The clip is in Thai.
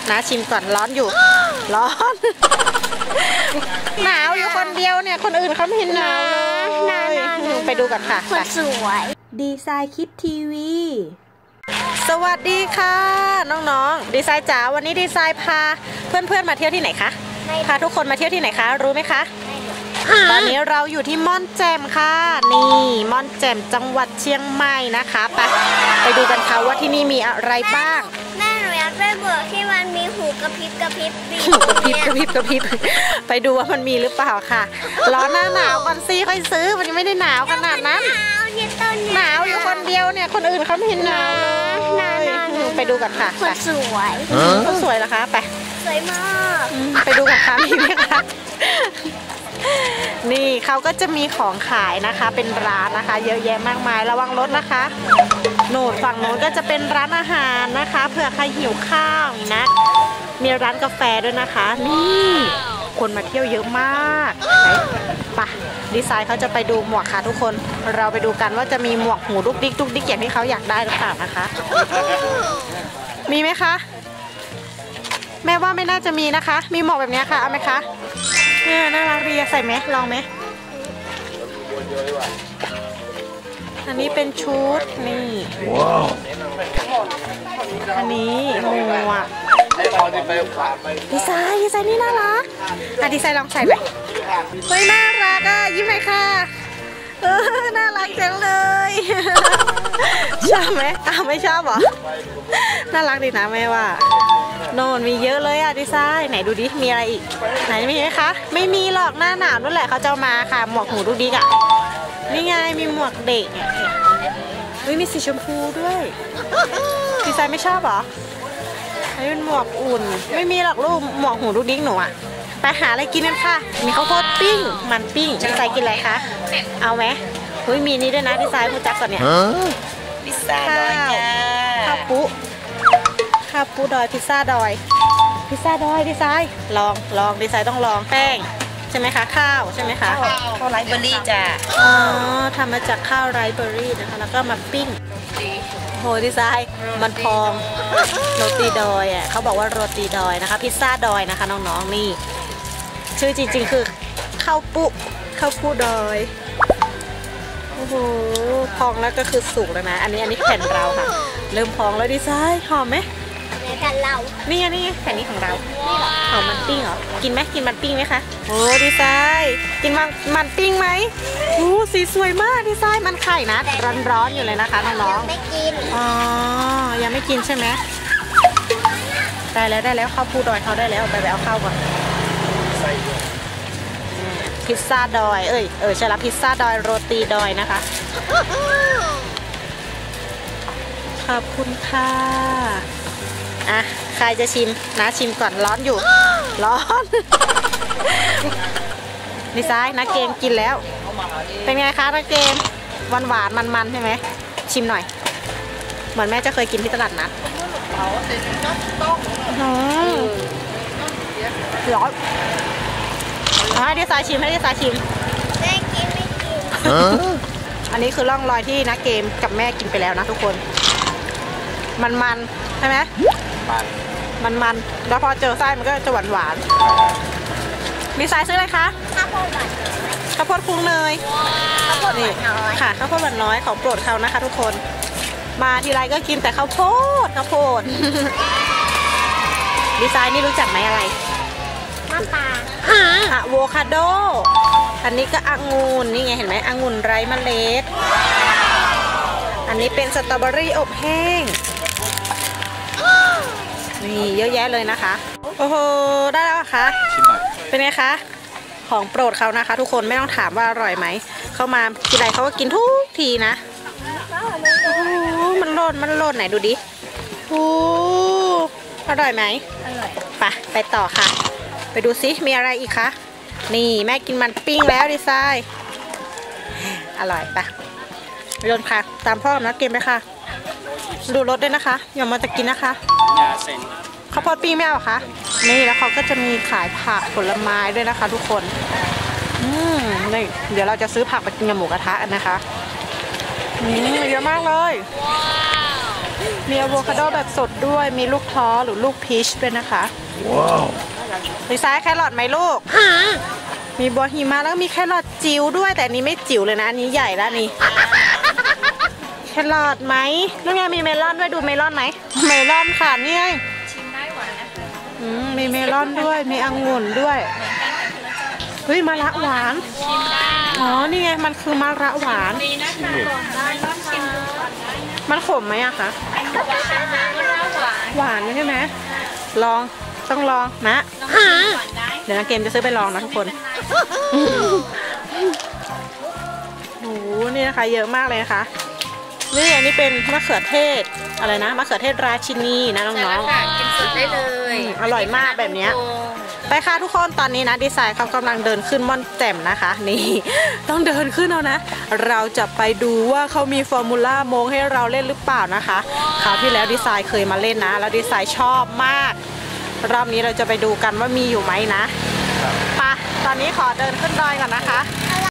นะชิมก่อนร้อนอยู่ ร้อน หนาวอยู่คนเดียวเนี่ยคนอื่นเขาไม่เห็นหนาวเลยไปดูกันค่ะคนสวยดีไซน์คิดทีวีสวัสดีค่ะน้องๆดีไซน์จ๋าวันนี้ดีไซน์พาเพื่อนๆมาเที่ยวที่ไหนคะพาทุกคนมาเที่ยวที่ไหนคะรู้ไหมคะตอนนี้เราอยู่ที่ม่อนแจ่มค่ะนี่ม่อนแจ่มจังหวัดเชียงใหม่นะคะไปดูกันค่ะว่าที่นี่มีอะไรบ้างแม่หนูอยากได้เบอร์ที่มันมีหูกระพริบกระพริบหูกระพริบกระพริบกระพริบไปดูว่ามันมีหรือเปล่าค่ะรอหน้าหนาวก่อนสิค่อยซื้อมันยังไม่ได้หนาวขนาดนั้นหนาวอยู่คนเดียวเนี่ยคนอื่นเขาไม่เห็นหนาวเลยไปดูกันค่ะคนสวยคนสวยเหรอคะไปสวยมากไปดูกันค่ะมีไหมคะนี่เขาก็จะมีของขายนะคะเป็นร้านนะคะเยอะแยะมากมายระวังรถนะคะโน่นฝั่งโน้นก็จะเป็นร้านอาหารนะคะเผื่อใครหิวข้าวนะมีร้านกาแฟด้วยนะคะนี่คนมาเที่ยวเยอะมากไปดีไซน์เขาจะไปดูหมวกค่ะทุกคนเราไปดูกันว่าจะมีหมวกหูดุกดิกดุกดิกอย่างที่เขาอยากได้หรือเปล่านะคะมีไหมคะแม่ว่าไม่น่าจะมีนะคะมีหมวกแบบนี้ค่ะเอาไหมคะเนี่ยน่ารักดีใส่ไหมลองไหมอันนี้เป็นชุดนี่ว้าวอันนี้หมวกดีไซน์นี่น่ารักดีไซน์ลองใส่ไหมเฮ้ยน่ารักอ่ะยิ้มเลยค่ะน่ารักจังเลยชอบไหมไม่ชอบหรอน่ารักดีนะแม่ว่าโน่นมีเยอะเลยอ่ะดีไซน์ไหนดูดิมีอะไรอีกไหนมีไหมคะไม่มีหรอกหน้าหนาวนั่นแหละเขาจะมาค่ะหมวกหูดูดิกอ่ะนี่ไงมีหมวกเด็กมีสีชมพูด้วยดีไซน์ไม่ชอบหรออันนี้เป็นหมวกอุ่นไม่มีหรอกลูกหมวกหูดูดิกหนูอ่ะไปหาอะไรกินกันค่ะมีข้าวโพดปิ้งมันปิ้งดีไซน์กินอะไรคะเอาไหมมีนี่ด้วยนะดีไซน์พูดจักก่อนเนี่ยพิซซ่าดอยจ้าข้าวปุ๊ดอยพิซซ่าดอยดีไซน์ลองดีไซน์ต้องลองแป้งใช่ไหมคะข้าวใช่ไหมคะข้าวไรซ์เบอร์รี่จ้าทำมาจากข้าวไรซ์เบอร์รี่นะคะแล้วก็มาปิ้งโหดีไซน์มันพองโรตีดอยอ่ะเขาบอกว่าโรตีดอยนะคะพิซซ่าดอยนะคะน้องๆนี่ชื่อจริงๆคือข้าวปุ๊ดอยโอ้โหพองแล้วก็คือสุกแล้วนะอันนี้แผ่นเราค่ะเริ่มพองแล้วดีไซน์หอมไหมแผ่นเรานี่ไงแผ่นนี้ของเราหอมมันปิ้งเหรอกินไหมกินมันปิ้งไหมคะโอ้ดีไซน์กินมันปิ้งไหมสีสวยมากดีไซน์มันไข่นะร้อนอยู่เลยนะคะน้องๆไม่กินยังไม่กินใช่ไหมได้แล้วข้าวปูดอยเขาได้แล้วไปเอาข้าวก่อนพิซซ่าดอยใช่ละพิซซ่าดอยโรตีดอยนะคะขอบคุณค่ะใครจะชิมนะชิมก่อนร้อนอยู่ ร้อนดีไซน์นะเกมกินแล้วเป็นไงคะนะเกมหวานมันใช่ไหมชิมหน่อยเหมือนแม่จะเคยกินที่ตลาดนัดร้อนให้ดีไซน์ชิมแม่กินไม่กินอันนี้คือร่องรอยที่นะเกมกับแม่กินไปแล้วนะทุกคนมันใช่ไหมมันแล้วพอเจอไส้มันก็จะหวานมีไซส์ซื้ออะไรคะข้าวโพดคลุกเนยข้าวโพดหวานน้อยค่ะข้าวโพดหวานน้อยของโปรดเขานะคะทุกคนมาทีไรก็กินแต่ข้าวโพดดีไซน์นี่รู้จักไหมอะไรมะปรางอะโวคาโดอันนี้ก็องุ่นนี่ไงเห็นไหมองุ่นไร้เมล็ดอันนี้เป็นสตรอเบอรี่อบแห้งนี่เยอะแยะเลยนะคะโอ้โหได้แล้วค่ะชิมหน่อยเป็นไงคะของโปรดเขานะคะทุกคนไม่ต้องถามว่าอร่อยไหมเข้ามาทีไรเขาก็กินทุกทีนะโอ้มันโลดไหนดูดิโอ้อร่อยไหมอร่อยไปต่อค่ะไปดูซิมีอะไรอีกคะนี่แม่กินมันปิ้งแล้วดีไซน์อร่อยโยนค่ะตามพ่อนะเกมไหมค่ะดูรสด้วยนะคะอย่ามาจะกินนะคะข้าวโพดปิ้งไม่เอาคะนี่แล้วเขาก็จะมีขายผักผลไม้ด้วยนะคะทุกคนนี่เดี๋ยวเราจะซื้อผักไปกินกับหมูกระทะนะคะเยอะมากเลยมีอะโวคาโดแบบสดด้วย มีลูกท้อหรือลูกพีชด้วยนะคะ ว้าวดีไซน์แครอทไหมลูก มีบัวหิมะแล้วก็มีแครอทจิ๋วด้วย แต่อันนี้ไม่จิ๋วเลยนะอันนี้ใหญ่แล้วนี่ แครอทไหมแล้วไงมีเมลอนด้วยดูเมลอนไหมเมลอนค่ะนี่ไงชิมได้หวานนะคะมีเมลอนด้วยมีองุ่นด้วยเฮ้ยมะระหวานอ๋อนี่ไงมันคือมะระหวานมันขมไหมอะคะหวานใช่ไหมลองต้องลองนะเดี๋ยวนะเกมจะซื้อไปลองนะทุกคนโอ้โหนี่นะคะเยอะมากเลยนะคะนี่อันนี้เป็นมะเขือเทศอะไรนะมะเขือเทศราชินีนะน้องๆกินสดได้เลยอร่อยมากแบบนี้ไปค่ะทุกคนตอนนี้นะดีไซน์เขากำลังเดินขึ้นม่อนแจ่มนะคะนี่ต้องเดินขึ้นเอานะเราจะไปดูว่าเขามีฟอร์มูล่าโมงให้เราเล่นหรือเปล่านะคะคราวที่แล้วดีไซน์เคยมาเล่นนะแล้วดีไซน์ชอบมากรอบนี้เราจะไปดูกันว่ามีอยู่ไหมนะไปตอนนี้ขอเดินขึ้นดอยก่อนนะคะ